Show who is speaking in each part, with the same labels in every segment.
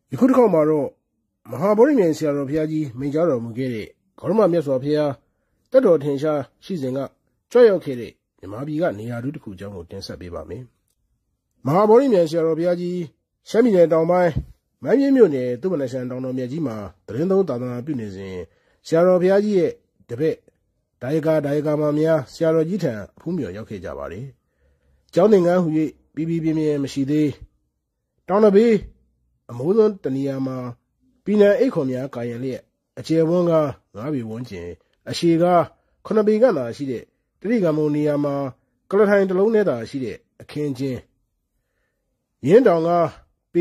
Speaker 1: ယခုတစ်ခေါက်မှာတော့မဟာဗောဓိမြိုင်ဆရာတော်ဘုရားကြီးမိန့်ကြားတော်မူခဲ့တဲ့ဂေါရမမြတ်စွာဘုရားတက်တော်ထင်ရှားရှိစဉ်ကကြွရောက်ခဲ့တဲ့မြန်မာပြည်ကနေရာတူတစ်ခုအကြောင်းကိုတင်ဆက်ပေးပါမယ်။မဟာဗောဓိမြိုင်ဆရာတော်ဘုရားကြီးရှမ်းပြည်နယ်တောင်ပိုင်းမန်းပြင်းမြို့နယ်သူ့မနရှန်တောင်တော်မြတ်ကြီးမှာတရင်သုံးသာသနာပြုနေစဉ်ဆရာတော်ဘုရားကြီးရဲ့တပည့်ဒါယကာမများဆရာတော်ကြီးထံအဖူးမြော်ရောက်ခဲ့ကြပါတယ်။ကျောင်းသင်္ကန်းဟူ၍ပြင်းမရှိသေးတောင်တဘေးအမိုးစွန်းတနေရာမှာပြည်နယ်အိတ်ခွန်များကာရင်လျက်အကျယ်ဝန်းက9ပေဝန်းကျင်အရှည်က9ပေခန့်သာရှိတဲ့တတိကံမုံနေရာမှာကလထိုင်တစ်လုံးနဲ့သာရှိတဲ့အခင်းချင်းရင်းတောင်ကပေ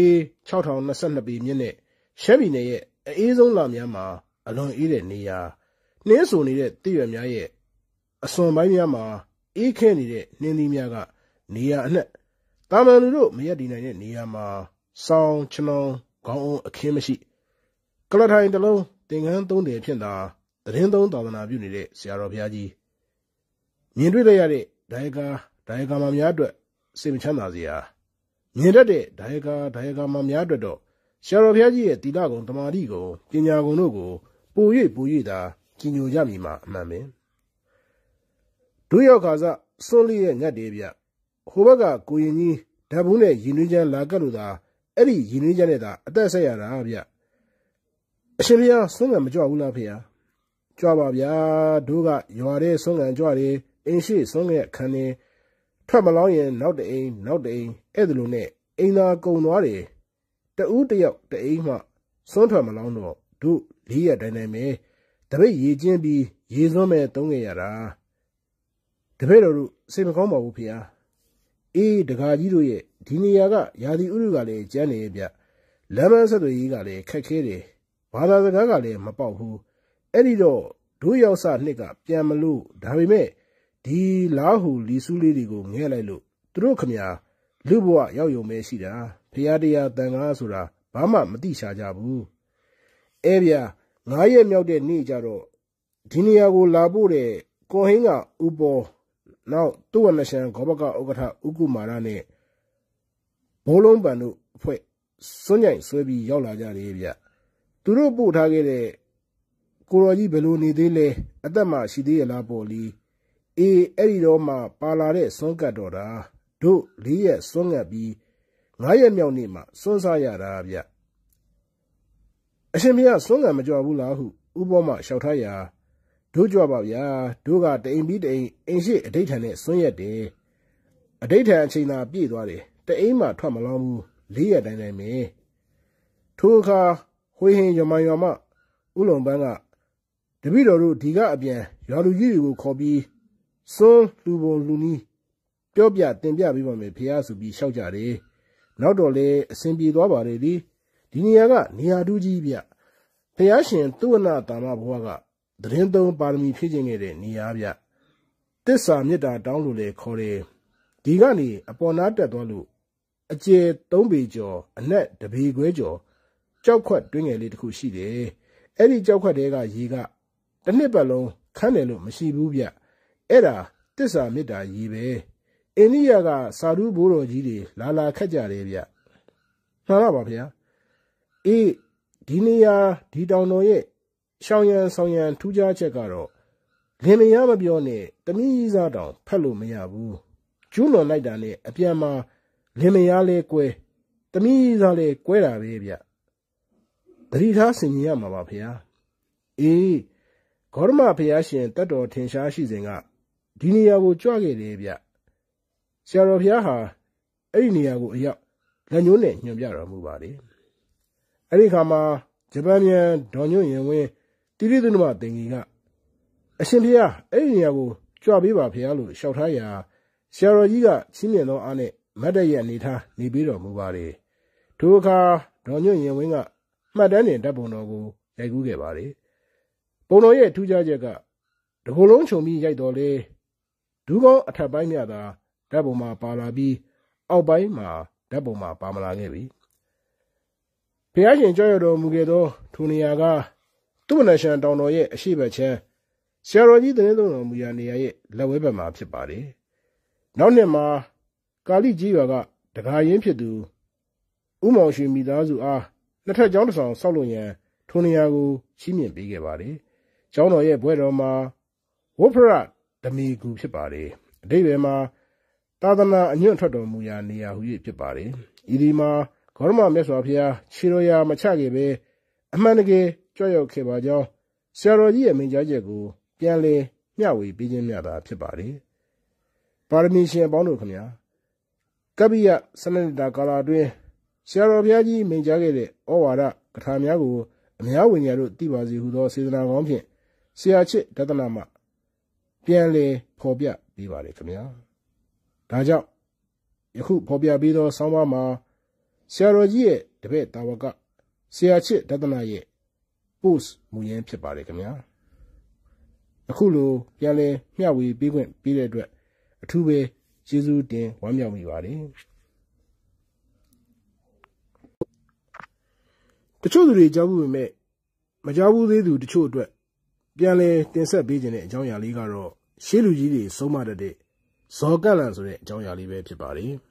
Speaker 1: 6022ပေမြင့်တဲ့ရှမ်းပြည်နယ်ရဲ့အေးဆုံးလများမှာအလွန်အေးတဲ့နေရာနှင်းဆိုနေတဲ့တရွက်များရဲ့အစွန်ပိုင်းများမှာအေးခဲနေတဲ့နှင်းသီးများကနေရာအနှံ့တာမန်လူတို့မရက်တည်နိုင်တဲ့နေရာမှာဆောင်းချနောင်းခေါင်းအုံးအခင်းမရှိကလထိုင်တစ်လုံးသင်္ကန်း3တယ်ဖြင့်သာတရင်သုံးသာသနာပြုနေတဲ့ဆရာတော်ဘုရားကြီးမြင်တွေ့လိုက်ရတဲ့ဒါယကာမများအတွက်စိတ်မချမ်းသာစရာမြင်တတ်တဲ့ဒါယကာမများအတွက်တော့ဆရာတော်ဘုရားကြီးရဲ့သီလကုံတမာတိကုံပညာကုံတို့ကိုပို၍သာကြီးညိုကြမည်မှာအမှန်ပဲဒုရောက်ခါစစွန့်လေးရဲ့ညတ်တယ်ဗျဟိုဘက်ကကိုရင်ကြီးဓာတ်ဘူးနဲ့ရည်နွေးချမ်းလာကတ်လို့သာအဲ့ဒီရည်နွေးချမ်းနဲ့သာအသက်ဆက်ရတာဗျအရှင်ဘုရားဆွမ်းကံမကြွဘူးလားဖေဟာကြွပါဗျာတို့ကရွာတဲ့ဆွမ်းကံကြွတယ်အိမ်ရှိဆွမ်းကံခံနေထွက်မလောင်းရင်နောက်တအိမ်အဲ့ဒါလိုနဲ့အိမ်သာကုံသွားတယ်တဦးတယောက်တအိမ်မှဆွမ်းထွက်မလောင်းတော့တို့၄ရက်တိုင်းပဲတပိတ်ရေကျင်းပြီးရေစွမ်းမဲ့သုံးခဲ့ရတာတပည့်တော်တို့စိတ်မကောင်းပါဘူးဖေဟာအေးတကာကြီးတို့ရဲ့ဒီနေရာကရာသီဥတုကလည်းကျန်းနေဗျလမ်းမဆက်သွယ်ရေးကလည်းခက်ခဲတယ်ဘာသာစကားကလည်းမပေါက်ဘူးအဲ့ဒီတော့တို့ရောက်စနှစ်ကပြန်မလို့ဒါပေမဲ့ဒီလားဟူလီဆူးလေးတွေကိုငဲ့လိုက်လို့သူတို့ခမညာလူဘဝရောက်ယုံမဲရှိတာဖရာတရားတန်ခါဆိုတာဘာမှမသိရှာကြဘူးအဲ့ဗျ9ရက်မြောက်တဲ့နေ့ကျတော့ဒီနေရာကိုလာဖို့တဲ့ကောဟင်းကဥပေါ်နောက်သူ့ဝနရှန်ဂောဘကဥက္ကဋ္ဌဥကုမာရနဲ့ဘိုးလုံးပန်တို့အဖွဲ့စွန့်ညိုင်ဆွဲပြီးရောက်လာကြတယ်ဗျသူတို့ပို့ထားခဲ့တဲ့ကိုတော်ကြီးဘယ်လိုနေသေးလဲအသက်မှရှိသေးရလားပေါ့လီအေးအဲ့ဒီတော့မှပါလာတဲ့စွန့်ကတ်တော်တာတို့4ရက်စွန့်ငတ်ပြီး9ရက်မြောက်နေ့မှစွန့်စားရတာဗျအရှင်မရစွန့်ကံမကြွဘူးလားဟုဥပေါ်မှလျှောက်ထားရာတို့ကြွပါဗျာတို့ကတအိမ်ပြီးတအိမ်အိမ်ရှိအဋိဌာန်နဲ့စွန့်ရက်တယ်အဋိဌာန်အချိန်သာပြည့်သွားတယ်တအိမ်မှထွက်မလောင်းဘူး4ရက်တိုင်းပဲထိုအခါဝေဟင်ရမရွာမှဥလုံပန်းကတပည့်တော်တို့ဒီကအပြန်ရွာလူကြီးတွေကိုခေါ်ပြီးစွန်းလူပုံလူနီးပြောပြတင်ပြပေးပါမယ်ဖေဟာဆိုပြီးရှောက်ကြတယ်နောက်တော့လေအစဉ်ပြေသွားပါလေဒီနေရာကနေရာတူးကြီးဗျဖះရှင်သူဝနတာမဘွားကတရင်သုံးပါရမီဖြည့်ခြင်းခဲ့တဲ့နေရာဗျတစ္ဆာမေတ္တာတောင်းလို့လေခေါ်တယ်ဒီကနေအပေါ်နားတက်သွားလို့အကျယ်3ပေကျော်အနက်1ပေခွဲကျော်ကြောက်ခွက်တွင်းငယ်လေးတစ်ခုရှိတယ်အဲ့ဒီကြောက်ခွက်တဲကရေကတစ်နှစ်ပတ်လုံးခန်းတယ်လို့မရှိဘူးဗျအဲ့ဒါတစ္ဆာမေတ္တာရေပဲအိန္ဒိယကစာဓုဘိုးတော်ကြီးတွေလာခတ်ကြတယ်ဗျမှန်ပါပါဗျာအေးဒီနေရာဒီတောင်တော်ရဲ့ရှောင်းရန်ဆောင်ရန်ထူးခြားချက်ကတော့လင်မယားမပြောနဲ့တမီးစားတောင်ဖက်လို့မရဘူးကျူးလွန်လိုက်တာနဲ့အပြန်မှာလင်မယားလဲကွဲတမီးစားလဲကွဲတာပဲဗျသတိထားဆင်ခြင်ရမှာပါဗျာအေးဂေါရမဘုရားရှင်တတ်တော်ထင်ရှားရှိစဉ်ကဒီနေရာကိုကြွခဲ့တယ်ဗျဆရာတော်ဘုရားဟာအဲ့ဒီနေရာကိုအရောက်လက်ညှိုးနဲ့ညွှန်ပြတော်မူပါတယ်အဲ့ဒီခါမှာဂျပန်မြန်ဒေါ်ညွန့်ရင်ဝင်းတိရိသုနမသင်္ကြီးကအရှင်ဘုရားအဲ့ဒီနေရာကိုကြွပေးပါဗျာလို့လျှောက်ထားရာဆရာတော်ကြီးကချီးမြှင့်သောအားနဲ့မတ်တရဲ့အနေထားနေပြီးတော်မူပါတယ်ထိုအခါဒေါ်ညွန့်ရင်ဝင်းကမှတ်တမ်းတင်ဓာတ်ပုံတော်ကိုရိုက်ကူးခဲ့ပါတယ်ပုံတော်ရဲ့ထူးခြားချက်ကတကူလုံးခြုံပြီးရိုက်တော်လေဒူးကောင်းအထက်ပိုင်းများသာဓာတ်ပုံမှာပါလာပြီးအောက်ပိုင်းမှာဓာတ်ပုံမှာပါမလာခဲ့ပြီဘုရားရှင်ကြွရောက်တော်မူခဲ့သောထိုနေရာကသူ့မနရှန်တောင်တော်ရဲ့အရှိတ်ချမ်းဆရာတော်ကြီးတရင်သုံးတော်မူရာနေရာရဲ့လက်ဝဲဘက်မှာဖြစ်ပါတယ်နောက်နှစ်မှာကာလိကြီးရွာကတကာရင်းဖြစ်သူဥမောင်ရွှေမိသားစုအားနှစ်ထပ်ကျောင်းတစ်ဆောင်ဆောက်လုပ်ရန်ထိုနေရာကိုချီးမြှင့်ပေးခဲ့ပါတယ်။ကျောင်းတော်ရဲ့ဘွဲတော်မှာဝဖရဓမီကူဖြစ်ပါတယ်။အဓိပ္ပာယ်မှာသာသနာအညွန့်ထွက်တော်မူရာနေရာဟူ၍ဖြစ်ပါတယ်။ဤဒီမှာဂေါရမမြတ်စွာဘုရားခြေတော်ရာမချခဲ့ပဲအမှန်တကယ်ကြွရောက်ခဲ့ပါကြောင်းဆရာတော်ကြီးရဲ့မိန့်ကြားချက်ကိုပြန်လည်မျှဝေပေးခြင်းများသာဖြစ်ပါတယ်။ပါရမီရှင်အပေါင်းတို့ခင်ဗျာကပ္ပိယ12တာကာလအတွင်းဆရာတော်ဘုရားကြီးမိန့်ကြားခဲ့တဲ့ဩဝါဒကထာများကိုအများဝိညာဉ်တို့သိပါစေဟုသောစေတနာကောင်းဖြင့်ဆရာချစ်ဒသနမှပြန်လည်ဖော်ပြပေးပါတယ်ခင်ဗျာ။ဒါကြောင့်ယခုဖော်ပြပေးသောဆောင်းပါးမှာဆရာတော်ကြီးရဲ့တပည့်တာဝကဆရာချစ်ဒသနရဲ့ post မူရင်းဖြစ်ပါတယ်ခင်ဗျာ။အခုလိုပြန်လည်မျှဝေပေးခွင့်ပေးတဲ့အတွက်အထူးပဲကျေးဇူးတင်ဝမ်းမြောက်မိပါတယ်။တချို့သူတွေကြားဘူးပေမဲ့မကြားဘူးသေးသူတချို့အတွက်ပြန်လည်တင်ဆက်ပေးခြင်းတဲ့အကြောင်းအရာလေးကတော့ရှေးလူကြီးတွေဆုံးမတတ်တဲ့ဇော်ကန့်လန့်ဆိုတဲ့အကြောင်းအရာလေးပဲဖြစ်ပါတယ်။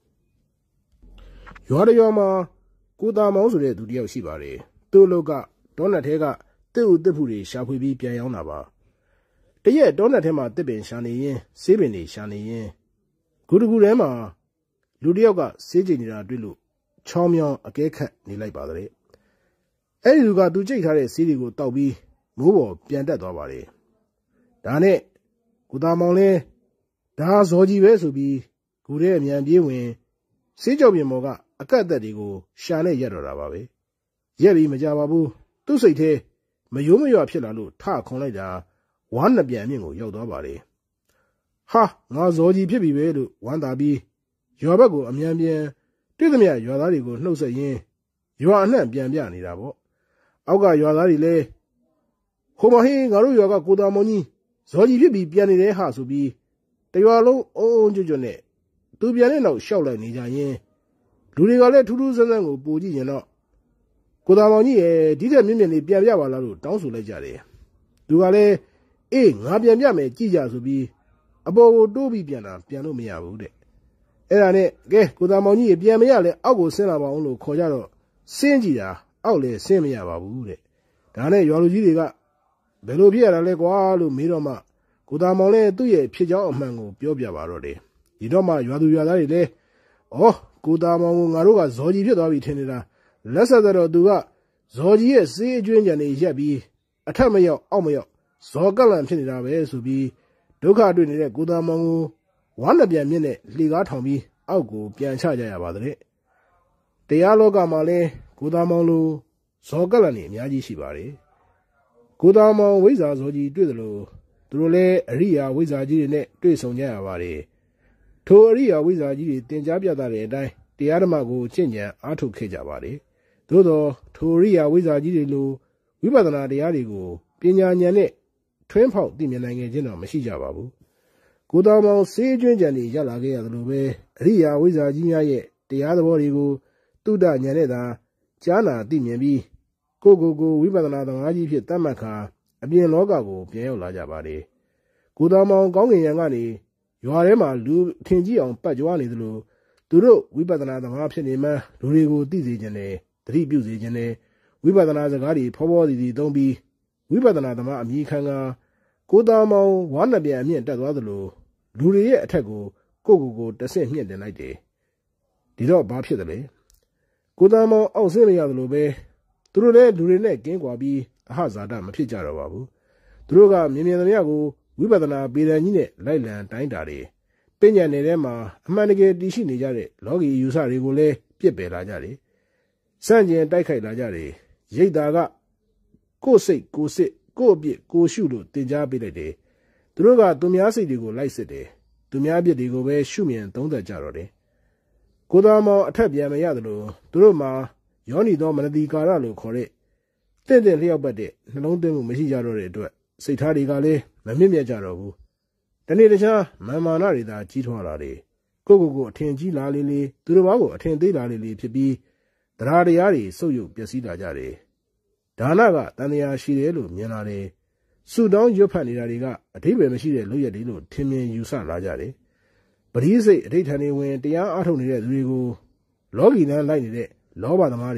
Speaker 1: ရွာတရွာမှာကိုတာမောင်းဆိုတဲ့သူတယောက်ရှိပါတယ်။သူ့လောက်ကတောနတ်ထဲကတစ်ဥတစ်ဖူတွေရှာဖွေပြီးပြန်ရောက်တာပါ။တရက်တောနတ်ထဲမှာတစ်ပင်ရှာနေရင်ဆေးပင်တွေရှာနေရင်ဂူတကူထဲမှာလူတယောက်ကဆေးကြိမ်နေတာတွေ့လို့ချောင်းမြောင်းအကဲခတ်နေလိုက်ပါတဲ့။အဲ့ဒီလူကသူကြိတ်ထားတဲ့ဆေးတွေကိုတောက်ပြီးမိုးပေါ်ပြန်တက်သွားပါတယ်။ဒါနဲ့ကိုတာမောင်လဲဒါဇော်ကြီးပဲဆိုပြီးဂူထဲအမြန်ပြေးဝင်ဆေးကြောပြင်ပေါ်ကအကတ်အသက်တွေကိုရှာနဲ့ရက်တော့တာပါပဲ။ရက်ပြီးမကြပါဘူး။သူ့စိတ်ထဲမယိုးမရွဖြစ်လာလို့ထခွန်လိုက်တာဝမ်းနှစ်ပြန်မြင့်ကိုရောက်သွားပါတယ်။ဟာငါဇော်ကြီးဖြစ်ပြီပဲလို့ဝမ်းသာပြီးရွာဘက်ကိုအမြန်ပြန်တွေ့သမျှရွာသားတွေကိုနှုတ်ဆက်ရင်းရွာအနှံ့ပြန်ပြနေတာပေါ့။အောက်ကရွာသားတွေလည်းဟိုမဟင်းငါတို့ရွာကကိုတာမောင်ကြီးဇော်ကြီးဖြစ်ပြီးပြန်နေတယ်ဟာဆိုပြီးတရွာလုံးအုံအုံကြွကြွနဲ့သူပြန်တဲ့နောက်ရှောက်လိုက်နေကြရင်လူတွေကလည်းထူးထူးဆန်းဆန်းကိုပိုကြည့်ရင်တော့ကိုတာမောင်ကြီးရဲ့ဒီတဲ့မြင့်မြင့်လေးပြန်ပြပါလားလို့တောင်းဆိုလိုက်ကြတယ်။သူကလည်းအေးငါပြန်ပြမယ်ကြည့်ကြဆိုပြီးအပေါ်ကိုတိုးပြီးပြန်လို့မရဘူးတဲ့။အဲ့ဒါနဲ့ကဲကိုတာမောင်ကြီးပြန်မရလဲအောက်ကိုဆင်းလာပါအောင်လို့ခေါ်ကြတော့ဆင်းကြည့်တာအောက်လည်းဆင်းမရပါဘူးတဲ့။ဒါနဲ့ရွာလူကြီးတွေကဘယ်လိုဖြစ်ရတာလဲကွာလို့မေးတော့မှကိုတာမောင်လည်းသူ့ရဲ့ဖြစ်ကြောင်းအမှန်ကိုပြောပြပါတော့တယ်။ဒီတော့မှရွာသူရွာသားတွေလည်းဩကိုတာမောင်ကိုငါတို့ကဇော်ကြီးဖြစ်သွားပြီထင်နေတာလက်ဆက်တော့သူကဇော်ကြီးရဲ့စေးအကျွင်းကြံတွေရက်ပြီးအထက်မရောက်အောက်မရောက်ဇော်ကန့်လန့်ဖြစ်နေတာပဲဆိုပြီးဒုက္ခတွေ့နေတဲ့ကိုတာမောင်ကိုဝမ်းနှစ်ပြန်မြင့်နဲ့လှေကားထောင်ပြီးအောက်ကိုပြန်ချကြရပါတဲ့။တရားလောကမှာလည်းကိုတာမောင်လိုဇော်ကန့်လန့်တွေအများကြီးရှိပါတယ်။ကိုတာမောင်ဝိဇ္ဇာဇော်ကြီးတွေ့သလိုသူတို့လည်းအရိယာဝိဇ္ဇာကြီးတွေနဲ့တွေ့ဆုံကြရပါတယ်။ထိုအရိယာဝိဇ္ဇာကြီးတွေတင်ကြားပြသတဲ့အတိုင်းတရားဓမ္မကိုကျင့်ကြံအားထုတ်ခဲ့ကြပါတယ်။သို့သောထိုအရိယာဝိဇ္ဇာကြီးတွေလိုဝိပဿနာတရားတွေကိုပညာဉာဏ်နဲ့ထွင်းဖောက်သိမြင်နိုင်ခဲ့ခြင်းတော့မရှိကြပါဘူး။ကိုတာမောင်စေးကျွင်းကြံတွေရလာခဲ့ရသလိုပဲအရိယာဝိဇ္ဇာကြီးများရဲ့တရားသဘောတွေကိုတုဒ္ဒဉာဏ်နဲ့သာကြားနာသိမြင်ပြီးကိုဝိပဿနာသမားကြီးဖြစ်တတ်မှတ်ခါအပြင်လောကကိုပြန်ရောက်လာကြပါတယ်။ကိုတာမောင်ကောင်းကင်ယံကနေရွာထဲမှာလူထင်ကြီးအောင်ပတ်ကြွားနေသလိုသူတို့ဝိပဿနာသမားဖြစ်နေမှလူတွေကိုသိစေခြင်းနဲ့သတိပြုစေခြင်းနဲ့ဝိပဿနာစကားတွေဖောဖောစီသုံးပြီးဝိပဿနာသမားအမိခံကကိုတာမောင်ဝါနှစ်ပြန်အမြင့်တက်သွားသလိုလူတွေရဲ့အထက်ကိုကိုတဆင့်မြင့်တင်လိုက်တယ်။ဒီတော့ဘာဖြစ်တယ်လဲ။ကိုတာမောင်အောက်ဆင်းမရသလိုပဲသူတို့လည်းလူတွေနဲ့ကင်းကွာပြီးအဟဇာတမဖြစ်ကြတော့ပါဘူး။သူတို့ကမြင်သမျှကိုဝိပဿနာပေဒံကြီးနဲ့လိုက်လံတိုင်းတာတယ်။ပညာနယ်ထဲမှာအမှန်တကယ်တည်ရှိနေကြတဲ့လောကီယူဆတွေကိုလည်းပြစ်ပယ်လာကြတယ်။စန့်ကျင်တိုက်ခိုက်လာကြတယ်။ရိတ်တာကကိုယ်စိတ်ကိုယ်စစ်ကိုယ့်အပြစ်ကိုရှုလို့တင် जा ပေးလိုက်တယ်။သူတို့ကသူများစိတ်တွေကိုလိုက်စစ်တယ်။သူများအပြစ်တွေကိုပဲရှုမြင်သုံးသပ်ကြတော့တယ်။ကိုတာမောင်အထက်ပြန်မရသလိုသူတို့မှာယောနီသောမနတိကာရလို့ခေါ်တဲ့တင့်လျောက်ပတ်တဲ့နှလုံးသွင်းမှုမရှိကြတော့တဲ့အတွက်စိတ်ထားတွေကလည်းမမြင့်မြတ်ကြတော့ဘူး။တနေ့တခြားမာနတွေသာကြီးထွားလာတယ်။ကိုအထင်ကြီးလာလေလေသူတို့ဘာကိုအထင်သေးလာလေလေဖြစ်ပြီးတရားတွေဆုပ်ယုပ်ပျက်စီးလာကြတယ်။ဒါနကတန်တရားရှိတယ်လို့မြင်လာတယ်။ဆုတောင်းရွတ်ဖတ်နေတာတွေကအဓိပ္ပာယ်မရှိတဲ့လုပ်ရက်တွေလို့ထင်မြင်ယူဆလာကြတယ်။ပရိစိတ်အဋ္ဌာန်တွေဝင်တရားအားထုတ်နေတဲ့သူတွေကိုလောကီလမ်းလိုက်နေတဲ့လောဘသမားတွေလို့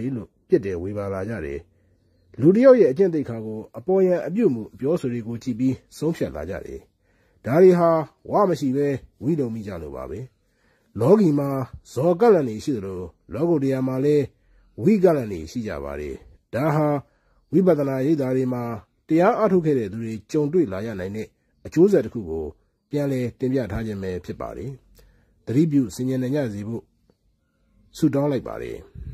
Speaker 1: ပြစ်တယ်ဝေဖန်လာကြတယ်။လူတစ်ယောက်ရဲ့အကျင့်သိက္ခာကိုအပေါ်ယံအပြုတ်မှုပြောဆိုတွေကိုကြည့်ပြီးဆုံးဖြတ်လာကြတယ်။ဒါတွေဟာဝမရှိပဲဝိလုံမိကြလို့ပါပဲ။လောကီမှာဇော်ကလန်နေရှိသလိုလောကုတ္တရာမှာလည်းဝိကလန်နေရှိကြပါတယ်။ဒါဟာဝိပဿနာရိပ်သာတွေမှာတရားအထုတ်ခဲ့တဲ့သူတွေကြုံတွေ့လာရနိုင်တဲ့အကျိုးဆက်တစ်ခုကိုပြန်လည်တင်ပြထားခြင်းပဲဖြစ်ပါတယ်။သတိပြုဆင်ခြင်နိုင်ကြစေဖို့ဆုတောင်းလိုက်ပါတယ်။